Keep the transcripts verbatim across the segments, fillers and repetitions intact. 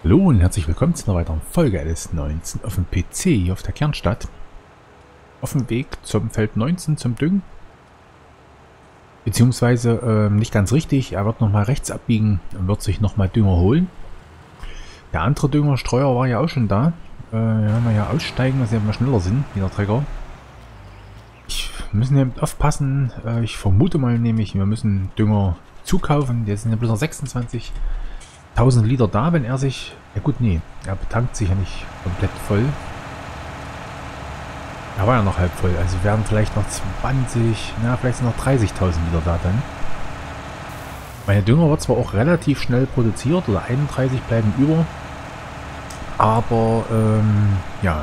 Hallo und herzlich willkommen zu einer weiteren Folge L S neunzehn auf dem P C hier auf der Kernstadt. Auf dem Weg zum Feld neunzehn zum Düngen. Beziehungsweise ähm, nicht ganz richtig, er wird nochmal rechts abbiegen und wird sich nochmal Dünger holen. Der andere Düngerstreuer war ja auch schon da. Äh, ja, mal ja aussteigen, dass wir mal schneller sind, wie der Trecker. Ich müssen ja aufpassen, äh, ich vermute mal nämlich, wir müssen Dünger zukaufen. Jetzt sind ja bloß noch sechsundzwanzigtausend Liter da, wenn er sich... Ja gut, nee, er betankt sich ja nicht komplett voll. Er war ja noch halb voll, also werden vielleicht noch zwanzig, na vielleicht sind noch dreißigtausend Liter da dann. Meine Dünger wird zwar auch relativ schnell produziert, oder einunddreißig bleiben über. Aber, ähm, ja.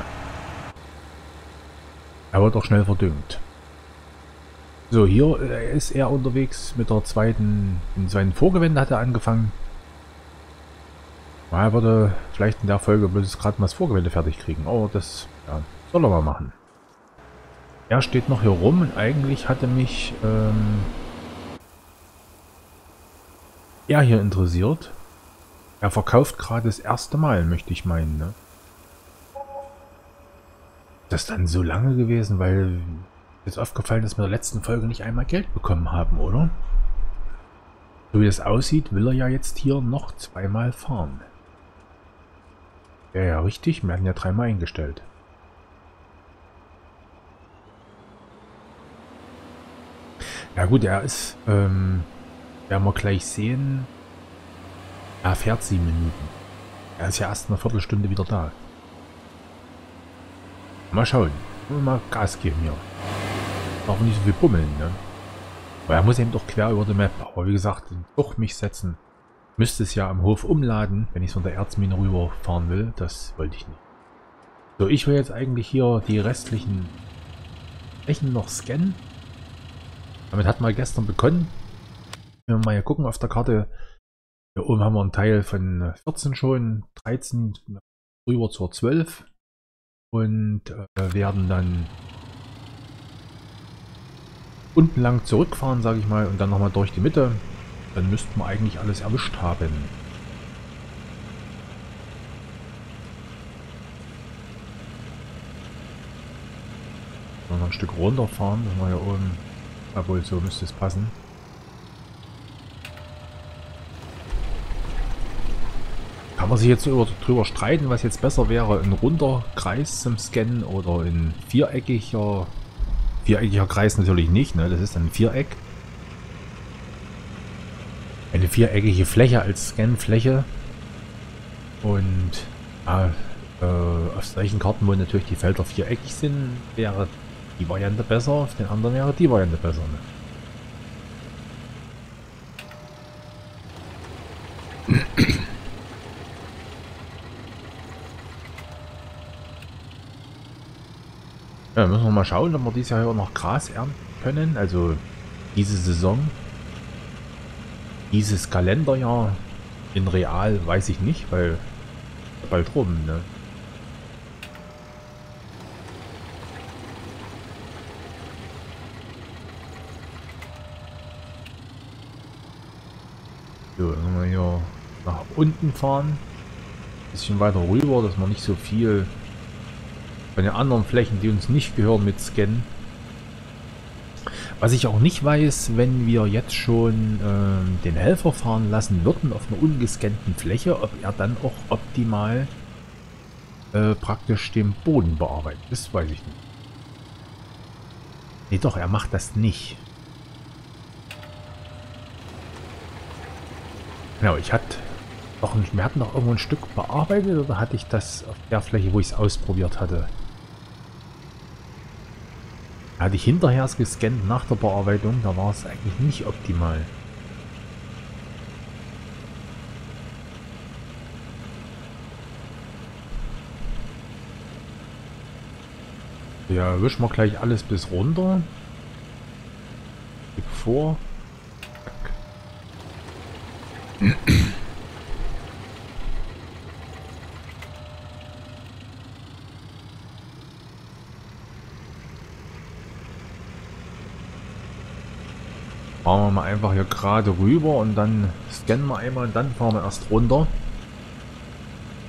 Er wird auch schnell verdüngt. So, hier äh, ist er unterwegs mit der zweiten, in seinen Vorgewende hat er angefangen. Er würde vielleicht in der Folge bloß gerade mal das Vorgewende fertig kriegen, aber das ja, soll er mal machen. Er steht noch hier rum und eigentlich hatte mich ähm, er hier interessiert. Er verkauft gerade das erste Mal, möchte ich meinen. Ne? Das ist dann so lange gewesen, weil jetzt aufgefallen ist, dass wir in der letzten Folge nicht einmal Geld bekommen haben, oder? So wie das aussieht, will er ja jetzt hier noch zweimal fahren. Ja, ja, richtig. Wir hatten ja dreimal eingestellt. Ja gut, er ist, ähm, werden wir gleich sehen, er fährt sieben Minuten. Er ist ja erst eine Viertelstunde wieder da. Mal schauen. Mal Gas geben hier. Darf nicht so viel bummeln, ne? Weil er muss eben doch quer über die Map. Aber wie gesagt, doch mich setzen. Müsste es ja am Hof umladen, wenn ich von der Erzmine rüberfahren will. Das wollte ich nicht. So, ich will jetzt eigentlich hier die restlichen Flächen noch scannen. Damit hat man gestern begonnen. Wenn wir mal hier gucken auf der Karte. Hier oben haben wir einen Teil von vierzehn schon, dreizehn rüber zur zwölf. Und äh, werden dann unten lang zurückfahren, sage ich mal, und dann nochmal durch die Mitte. Dann müssten wir eigentlich alles erwischt haben. Noch ein Stück runterfahren, dass wir hier oben, obwohl so müsste es passen. Kann man sich jetzt so drüber streiten, was jetzt besser wäre, ein runder Kreis zum Scannen oder ein viereckiger, viereckiger Kreis natürlich nicht, ne? Das ist ein Viereck. Eine viereckige Fläche als Scanfläche. Und äh, äh, auf solchen Karten, wo natürlich die Felder viereckig sind, wäre die Variante besser, auf den anderen wäre die Variante besser. Ne? Ja, müssen wir mal schauen, ob wir dieses Jahr noch Gras ernten können. Also diese Saison. Dieses Kalenderjahr in real weiß ich nicht, weil bald rum, ne? So, dann wir hier nach unten fahren. Bisschen weiter rüber, dass wir nicht so viel von den anderen Flächen, die uns nicht gehören, mit scannen. Was ich auch nicht weiß, wenn wir jetzt schon äh, den Helfer fahren lassen würden auf einer ungescannten Fläche, ob er dann auch optimal äh, praktisch den Boden bearbeitet. Das weiß ich nicht. Nee, doch, er macht das nicht. Genau, ich hatte doch ein, wir hatten doch irgendwo ein Stück bearbeitet, oder hatte ich das auf der Fläche, wo ich es ausprobiert hatte? Hatte ich hinterher gescannt nach der Bearbeitung, da war es eigentlich nicht optimal. Ja, wischen wir gleich alles bis runter. Blick vor. Fahren wir mal einfach hier gerade rüber und dann scannen wir einmal und dann fahren wir erst runter.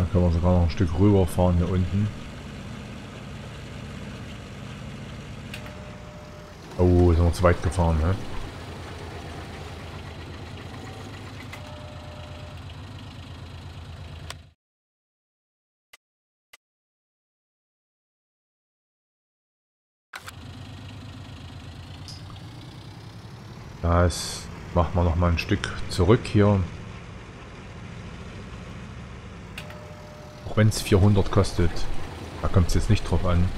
Da können wir sogar noch ein Stück rüberfahren hier unten. Oh, sind wir zu weit gefahren, ne? Das machen wir noch mal ein Stück zurück hier. Auch wenn es vierhundert kostet. Da kommt es jetzt nicht drauf an.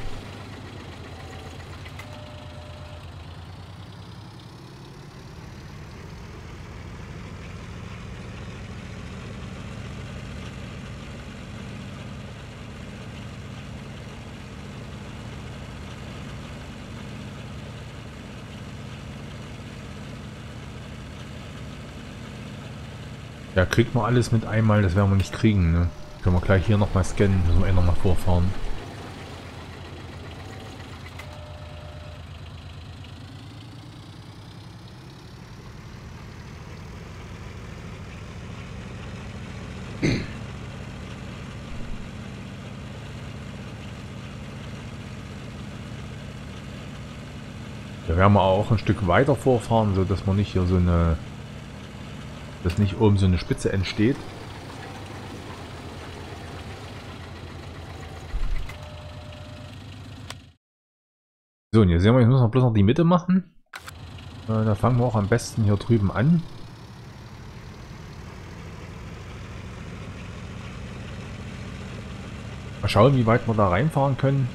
Ja, kriegt man alles mit einmal, das werden wir nicht kriegen, ne? Können wir gleich hier nochmal scannen, müssen wir eh nochmal vorfahren. Da werden wir auch ein Stück weiter vorfahren, so dass man nicht hier so eine, dass nicht oben so eine Spitze entsteht. So, und jetzt sehen wir, jetzt müssen wir bloß noch die Mitte machen. Äh, da fangen wir auch am besten hier drüben an. Mal schauen, wie weit wir da reinfahren können.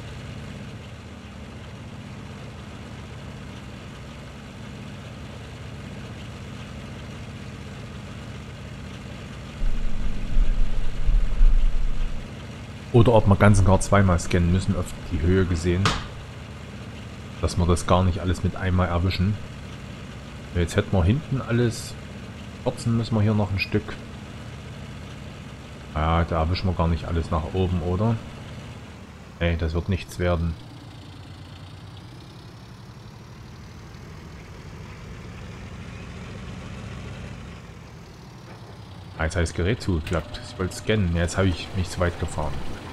Oder ob wir ganz und gar zweimal scannen müssen, auf die Höhe gesehen. Dass wir das gar nicht alles mit einmal erwischen. Jetzt hätten wir hinten alles. Kürzen müssen wir hier noch ein Stück. Ja, da erwischen wir gar nicht alles nach oben, oder? Ey, das wird nichts werden. Jetzt hat das Gerät zugeklappt. Ich wollte scannen. Jetzt habe ich mich zu weit gefahren.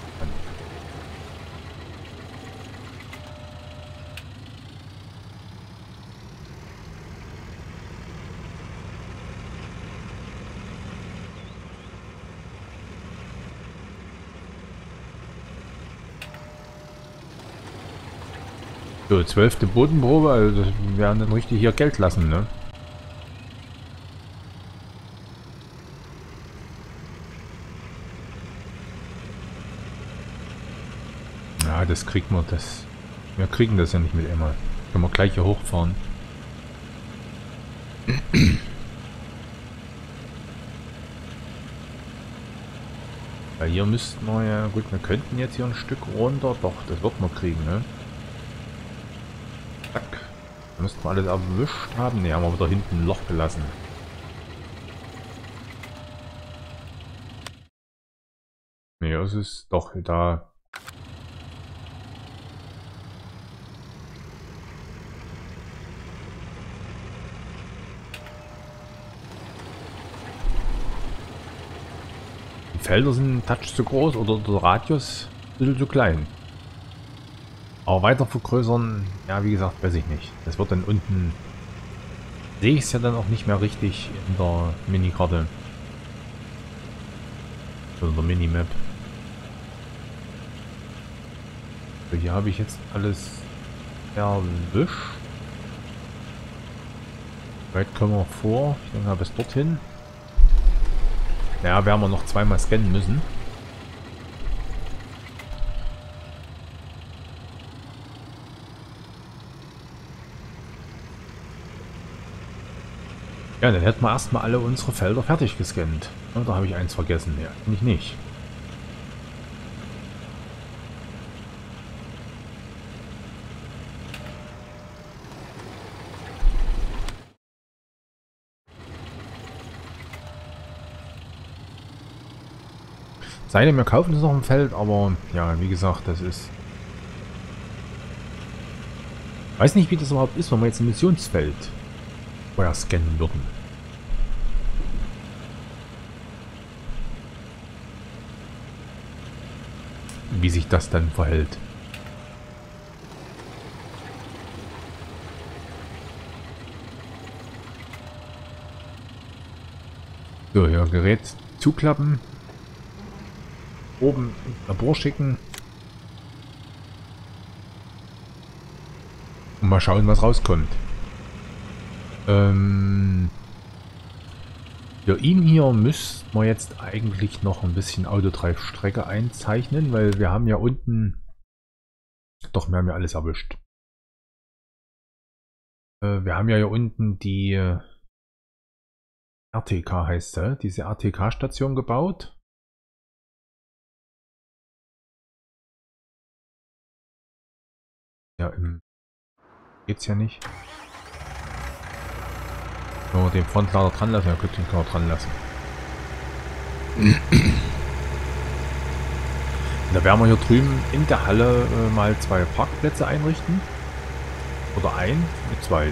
So, zwölfte Bodenprobe, also wir werden dann richtig hier Geld lassen, ne? Ja, das kriegt man, das... Wir kriegen das ja nicht mit immer. Können wir gleich hier hochfahren. Weil hier müssten wir ja... Gut, wir könnten jetzt hier ein Stück runter. Doch, das wird man kriegen, ne? Zack. Da müssten wir alles erwischt haben. Ne, haben wir wieder hinten ein Loch gelassen. Ne, es ist doch da... Felder sind ein Touch zu groß oder der Radius ein bisschen zu klein. Aber weiter vergrößern, ja wie gesagt, weiß ich nicht. Das wird dann unten, sehe ich es ja dann auch nicht mehr richtig in der Minikarte. Oder der Minimap. So, hier habe ich jetzt alles erwischt. Weit kommen wir vor, ich denke bis dorthin. Ja, werden wir noch zweimal scannen müssen. Ja, dann hätten wir erstmal alle unsere Felder fertig gescannt. Oder habe ich eins vergessen? Ja, finde ich nicht. Sei denn, wir kaufen es noch im Feld, aber ja, wie gesagt, das ist... Weiß nicht, wie das überhaupt ist, wenn wir jetzt ein Missionsfeld vorher scannen würden. wie sich das dann verhält. So, hier Gerät zuklappen. Oben ins Labor schicken. Und mal schauen, was rauskommt. Ähm, für ihn hier müssten wir jetzt eigentlich noch ein bisschen Autotreibstrecke einzeichnen, weil wir haben ja unten... Doch, wir haben ja alles erwischt. Äh, wir haben ja hier unten die äh, R T K heißt sie, diese R T K-Station gebaut. Ja, im geht's ja nicht. Wenn wir den Frontlader dran lassen, ja gut, den können wir dran lassen. Da werden wir hier drüben in der Halle äh, mal zwei Parkplätze einrichten. Oder ein, mit zwei.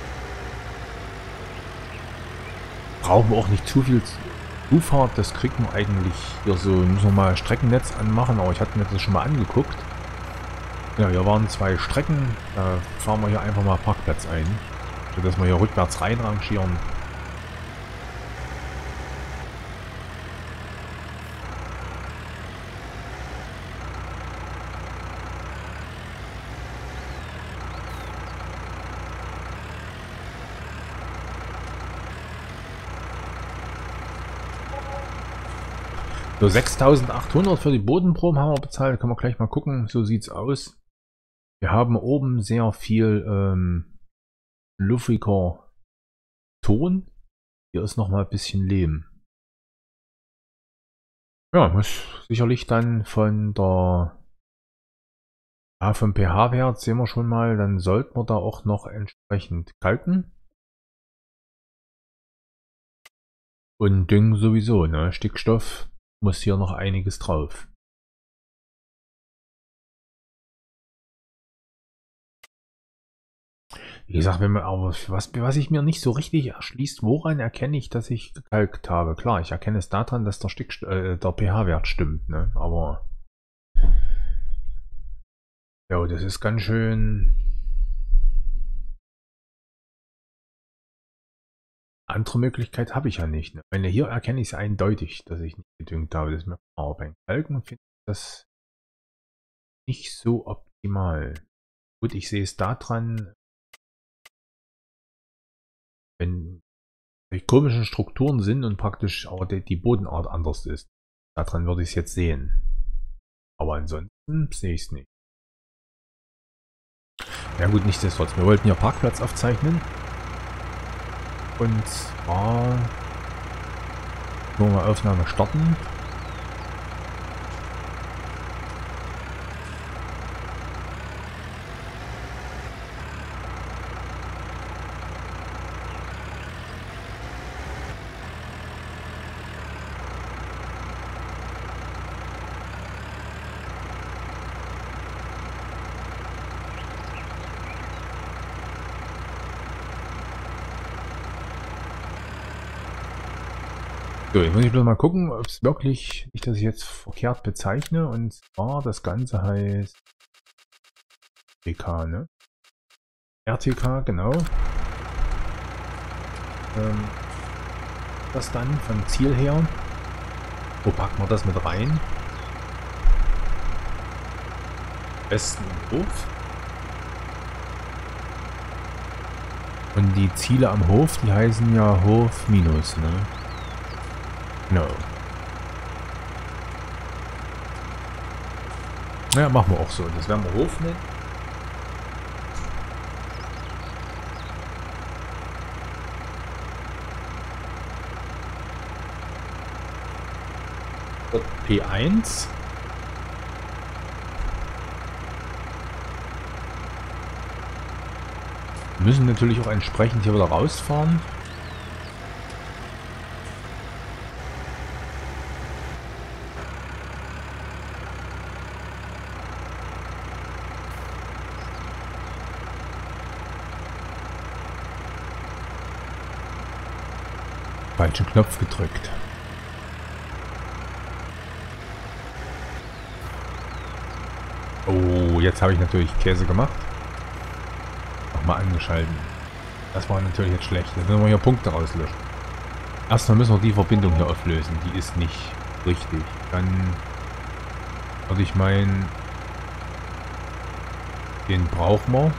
Brauchen wir auch nicht zu viel Zufahrt, das kriegt man eigentlich hier so, müssen wir mal Streckennetz anmachen, aber ich hatte mir das schon mal angeguckt. Ja, hier waren zwei Strecken, da fahren wir hier einfach mal Parkplatz ein, sodass wir hier rückwärts reinrangieren. So, sechstausendachthundert für die Bodenproben haben wir bezahlt. Können wir gleich mal gucken. So sieht's aus. Wir haben oben sehr viel ähm, luffiger Ton. Hier ist noch mal ein bisschen Lehm. Ja, muss sicherlich dann von der ja, vom pH-Wert sehen wir schon mal. Dann sollten wir da auch noch entsprechend kalken. Und Düngen sowieso, ne? Stickstoff. Muss hier noch einiges drauf. Wie gesagt, wenn man aber was, was ich mir nicht so richtig erschließt, woran erkenne ich, dass ich gekalkt habe? Klar, ich erkenne es daran, dass der, Stick, äh, der pH-Wert stimmt, ne? Aber ja, das ist ganz schön. Andere Möglichkeit habe ich ja nicht. Ne? Wenn hier erkenne ich es eindeutig, dass ich nicht gedüngt habe. Das ist mir aber beim Kalken finde ich das nicht so optimal. Gut, ich sehe es daran, wenn die komischen Strukturen sind und praktisch aber die, die Bodenart anders ist. Daran würde ich es jetzt sehen. Aber ansonsten sehe ich es nicht. Ja gut, nichtsdestotrotz. Wir wollten ja Parkplatz aufzeichnen. Und zwar nur mal Aufnahme starten. So, jetzt muss ich bloß mal gucken, ob es wirklich, nicht, dass ich jetzt verkehrt bezeichne, und zwar das Ganze heißt R T K, ne? R T K, genau. Ähm, das dann vom Ziel her. Wo packen wir das mit rein? Besten Hof. Und die Ziele am Hof, die heißen ja Hof minus, ne? No. Naja, machen wir auch so. Das werden wir Hof nennen. P eins. Wir müssen natürlich auch entsprechend hier wieder rausfahren. Falschen Knopf gedrückt. jetzt habe ich natürlich Käse gemacht. Nochmal angeschalten. Das war natürlich jetzt schlecht. Jetzt müssen wir hier Punkte rauslöschen. Erstmal müssen wir die Verbindung hier auflösen. Die ist nicht richtig. Dann würde ich meinen, den brauchen wir.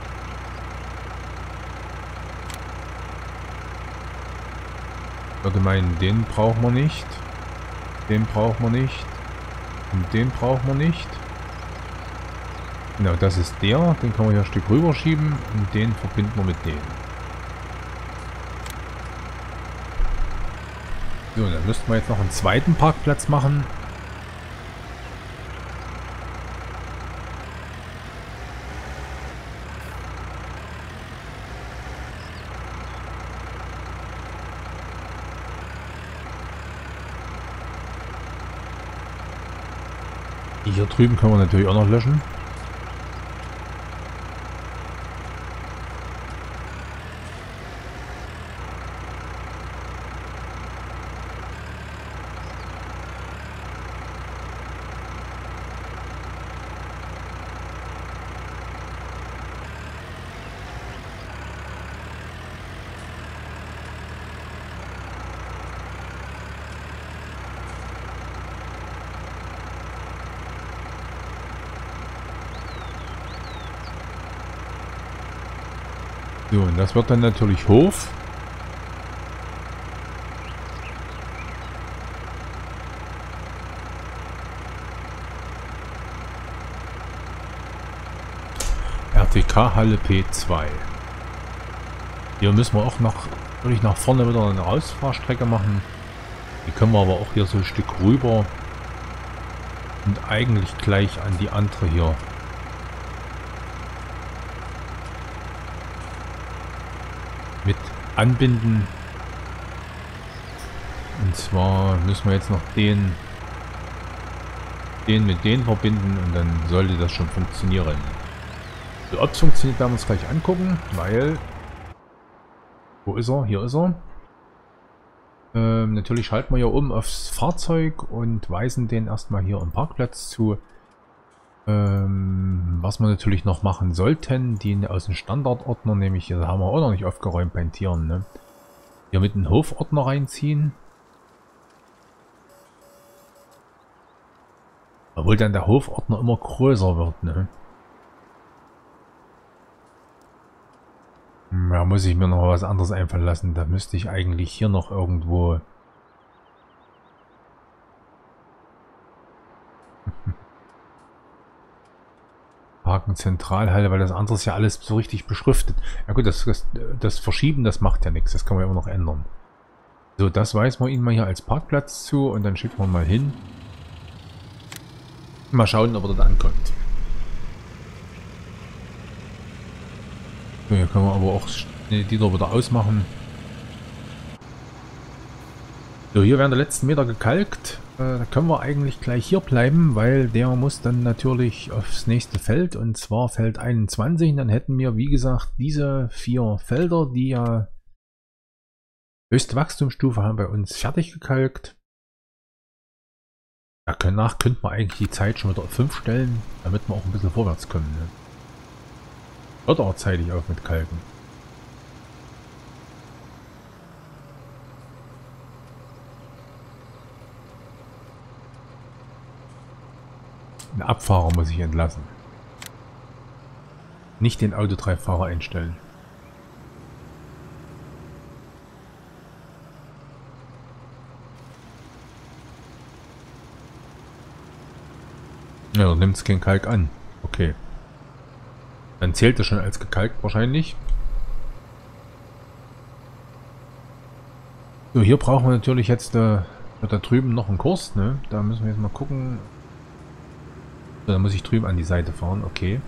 Ich würde meinen, den brauchen wir nicht. Den brauchen wir nicht. Und den brauchen wir nicht. Genau, das ist der. Den können wir hier ein Stück rüberschieben. Und den verbinden wir mit dem. So, dann müssten wir jetzt noch einen zweiten Parkplatz machen. Die hier drüben können wir natürlich auch noch löschen. So, und das wird dann natürlich Hof. R T K-Halle P zwei. Hier müssen wir auch noch, natürlich nach vorne wieder eine Ausfahrstrecke machen. Die können wir aber auch hier so ein Stück rüber und eigentlich gleich an die andere hier. Mit anbinden. Und zwar müssen wir jetzt noch den den mit den verbinden und dann sollte das schon funktionieren. So, ob es funktioniert, werden wir uns gleich angucken, weil wo ist er? Hier ist er. Ähm, natürlich schalten wir hier um aufs Fahrzeug und weisen den erstmal hier am Parkplatz zu. Ähm, was wir natürlich noch machen sollten, die aus dem Standardordner, nämlich hier haben wir auch noch nicht aufgeräumt bei den Tieren, ne? Hier mit dem Hofordner reinziehen. Obwohl dann der Hofordner immer größer wird, ne? Da muss ich mir noch was anderes einfallen lassen. Da müsste ich eigentlich hier noch irgendwo... Parken Zentralhalle, weil das andere ist ja alles so richtig beschriftet. Ja gut, das, das, das Verschieben, das macht ja nichts. Das kann man ja immer noch ändern. So, das weisen wir ihn mal hier als Parkplatz zu und dann schicken wir mal hin. Mal schauen, ob er dort ankommt. So, hier können wir aber auch die da wieder ausmachen. So, hier werden die letzten Meter gekalkt. Äh, da können wir eigentlich gleich hier bleiben, weil der muss dann natürlich aufs nächste Feld, und zwar Feld einundzwanzig. Und dann hätten wir, wie gesagt, diese vier Felder, die ja höchste Wachstumsstufe haben, bei uns fertig gekalkt. Danach könnte man eigentlich die Zeit schon wieder auf fünf stellen, damit wir auch ein bisschen vorwärts kommen. Ne? Hört auch zeitig auf mit Kalken. Den Abfahrer muss ich entlassen. Nicht den Autotreibfahrer einstellen. Ja, dann nimmt es kein Kalk an. Okay. Dann zählt es schon als gekalkt wahrscheinlich. So, hier brauchen wir natürlich jetzt äh, da drüben noch einen Kurs, ne? Da müssen wir jetzt mal gucken. So, da muss ich drüben an die Seite fahren, okay.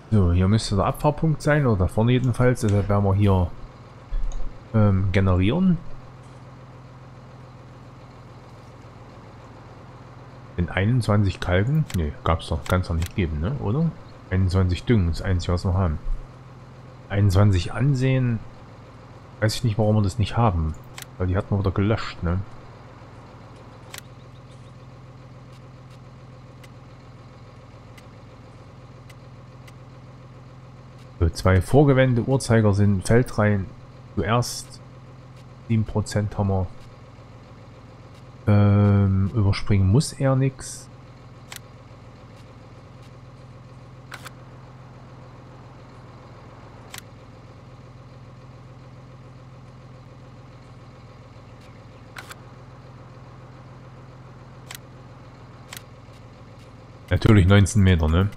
So, hier müsste der Abfahrpunkt sein, oder da vorne jedenfalls. Deshalb werden wir hier ähm, generieren. Den einundzwanzig Kalken? Ne, gab es doch, kann es doch nicht geben, ne? Oder? einundzwanzig Düngen, das einzige, was wir haben. einundzwanzig Ansehen. Weiß ich nicht, warum wir das nicht haben. Weil die hatten wir wieder gelöscht, ne? So, zwei Vorgewände, Uhrzeiger sind Feldreihen. Zuerst sieben Prozent haben wir. Ähm, überspringen muss er nichts. Natürlich neunzehn Meter, ne?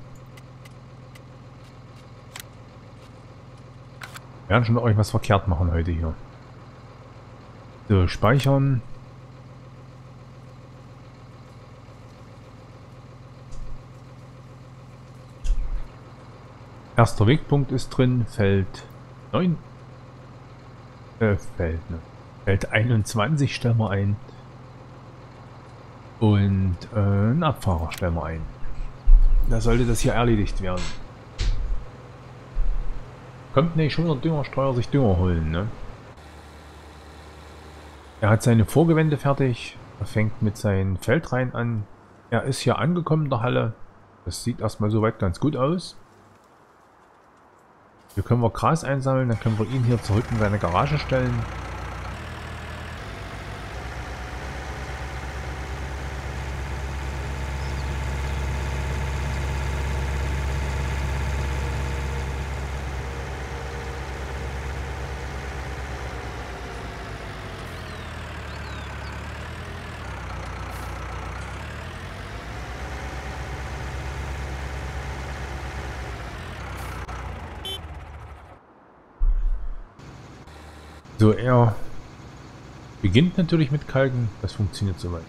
Wir werden schon irgendwas verkehrt machen heute hier. So, speichern. Erster Wegpunkt ist drin, Feld neun. Äh, Feld, ne? Feld einundzwanzig stellen wir ein. Und äh, einen Abfahrer stellen wir ein. Da sollte das hier erledigt werden. Kommt nicht schon der Düngerstreuer sich Dünger holen, ne? Er hat seine Vorgewände fertig. Er fängt mit seinen Feldreihen an. Er ist hier angekommen in der Halle. Das sieht erstmal soweit ganz gut aus. Hier können wir Gras einsammeln, dann können wir ihn hier zurück in seine Garage stellen. So, er beginnt natürlich mit Kalken, das funktioniert soweit.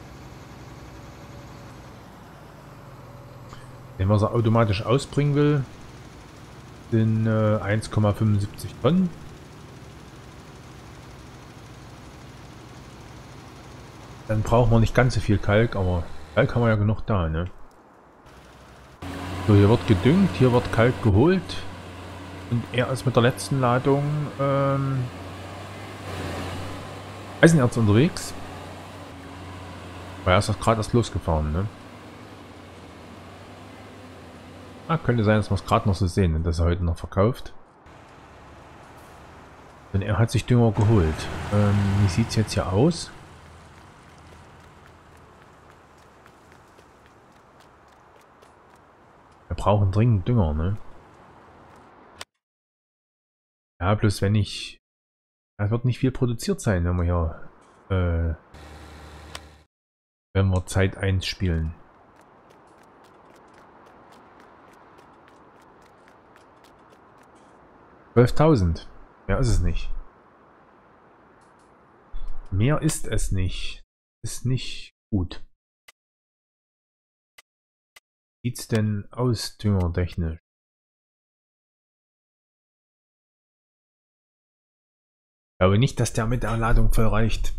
Wenn man es automatisch ausbringen will, sind äh, eins Komma fünfundsiebzig Tonnen. Dann brauchen wir nicht ganz so viel Kalk, aber Kalk haben wir ja genug da, ne? So, hier wird gedüngt, hier wird Kalk geholt. Und er ist mit der letzten Ladung ähm, Eisenerz unterwegs. Weil er ist doch gerade erst losgefahren, ne? Ah, könnte sein, dass wir es gerade noch so sehen und dass er heute noch verkauft. Denn er hat sich Dünger geholt. Ähm, wie sieht es jetzt hier aus? Wir brauchen dringend Dünger, ne? Ja, bloß wenn ich... Es wird nicht viel produziert sein, wenn wir hier... Äh, wenn wir Zeit eins spielen. zwölftausend. Mehr ist es nicht. Mehr ist es nicht. Ist nicht gut. Wie sieht's denn aus, düngertechnisch? Ich glaube nicht, dass der mit der Ladung voll reicht.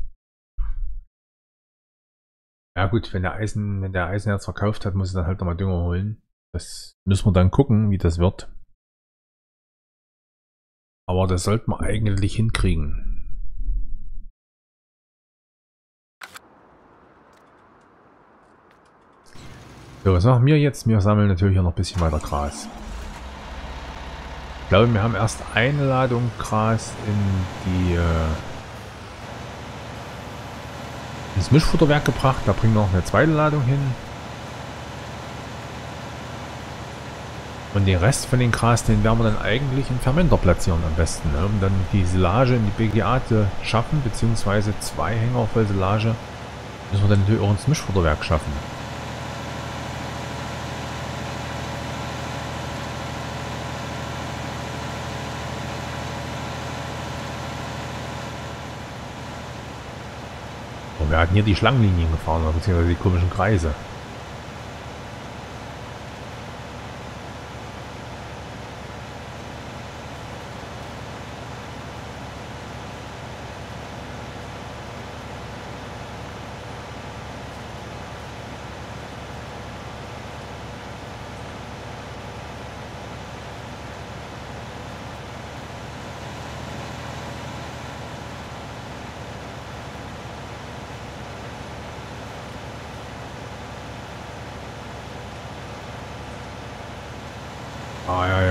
Ja gut, wenn der Eisen, wenn der Eisenerz verkauft hat, muss er dann halt nochmal Dünger holen. Das müssen wir dann gucken, wie das wird. Aber das sollten wir eigentlich hinkriegen. So, was machen wir jetzt? Wir sammeln natürlich auch noch ein bisschen weiter Gras. Ich glaube, wir haben erst eine Ladung Gras in die äh, ins Mischfutterwerk gebracht. Da bringen wir noch eine zweite Ladung hin. Und den Rest von den Gras, den werden wir dann eigentlich im Fermenter platzieren am besten, ne? Um dann die Silage in die B G A zu schaffen, beziehungsweise zwei Hänger voll Silage müssen wir dann natürlich auch ins Mischfutterwerk schaffen. Und wir hatten hier die Schlangenlinien gefahren, beziehungsweise die komischen Kreise.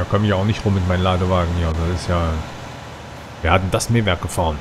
komme ich auch nicht rum mit meinem Ladewagen hier. Das ist ja... Wir hatten das Mähwerk gefahren.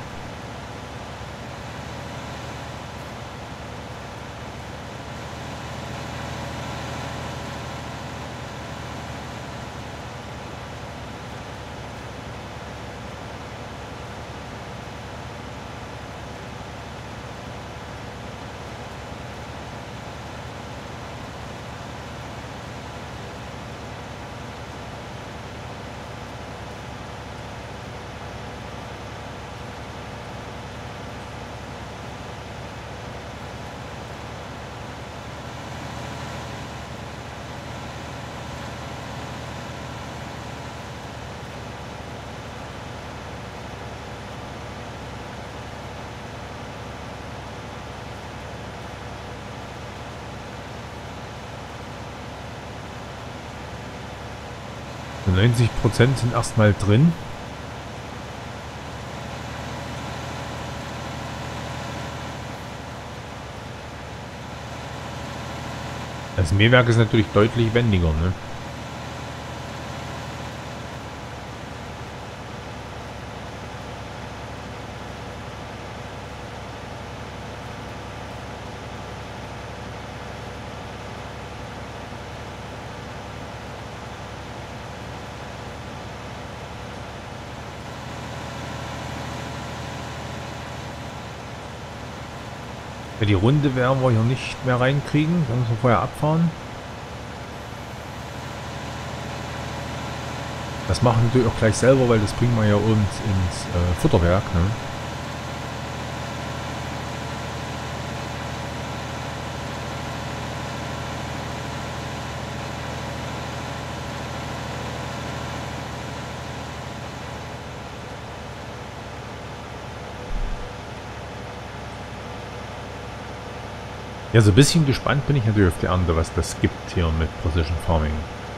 neunzig Prozent sind erstmal drin. Das Mähwerk ist natürlich deutlich wendiger, ne? Ja, die Runde werden wir hier nicht mehr reinkriegen. Da müssen wir vorher abfahren. Das machen wir natürlich auch gleich selber, weil das bringen wir ja uns ins äh, Futterwerk. Ne? Ja, so ein bisschen gespannt bin ich natürlich auf die Ernte, was das gibt hier mit Precision Farming.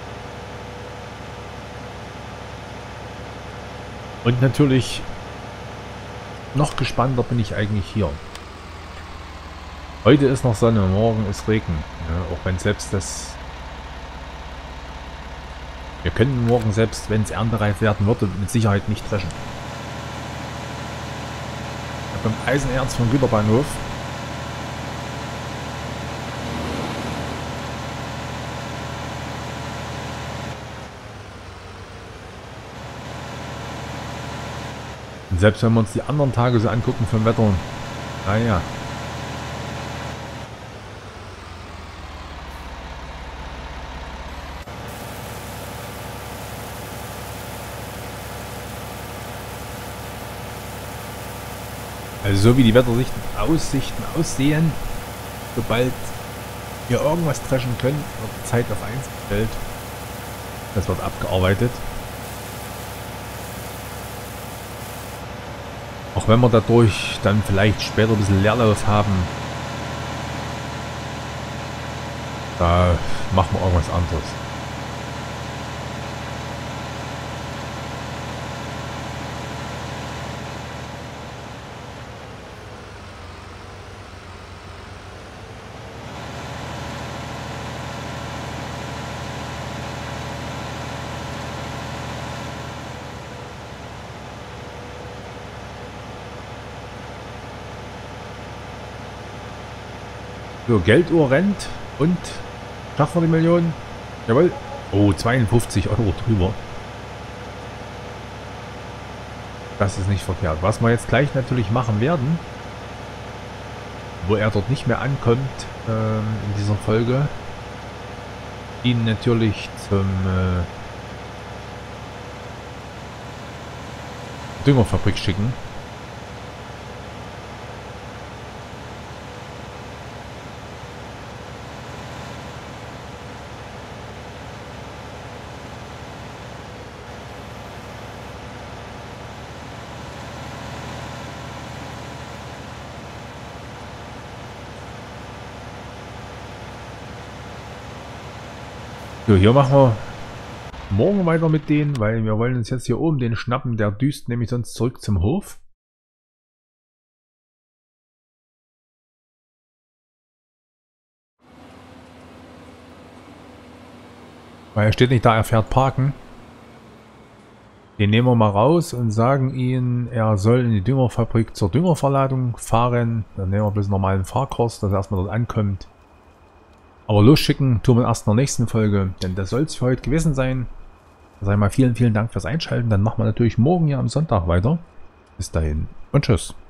Und natürlich noch gespannter bin ich eigentlich hier. Heute ist noch Sonne, morgen ist Regen. Ja, auch wenn selbst das... Wir können morgen selbst, wenn es erntereif werden würde, mit Sicherheit nicht dreschen. Ja, beim Eisenerz vom Güterbahnhof. Und selbst wenn wir uns die anderen Tage so angucken vom Wetter, naja. Also so wie die Wetteraussichten Aussichten aussehen, sobald wir irgendwas dreschen können, wird die Zeit auf eins gestellt. Das wird abgearbeitet. Auch wenn wir dadurch dann vielleicht später ein bisschen Leerlauf haben, da machen wir irgendwas anderes. So, Gelduhr rennt und schaffen wir die Million. Jawohl. Oh, zweiundfünfzig Euro drüber. Das ist nicht verkehrt. Was wir jetzt gleich natürlich machen werden, wo er dort nicht mehr ankommt ähm, in dieser Folge, ihn natürlich zum äh, Düngerfabrik schicken. So, hier machen wir morgen weiter mit denen, weil wir wollen uns jetzt hier oben den schnappen, der düst nämlich sonst zurück zum Hof. Weil er steht nicht da, er fährt parken. Den nehmen wir mal raus und sagen ihm, er soll in die Düngerfabrik zur Düngerverladung fahren. Dann nehmen wir bloß nochmal einen Fahrkurs, dass er erstmal dort ankommt. Aber losschicken tun wir erst in der nächsten Folge, denn das soll es für heute gewesen sein. Sag ich mal vielen, vielen Dank fürs Einschalten. Dann machen wir natürlich morgen ja am Sonntag weiter. Bis dahin und tschüss.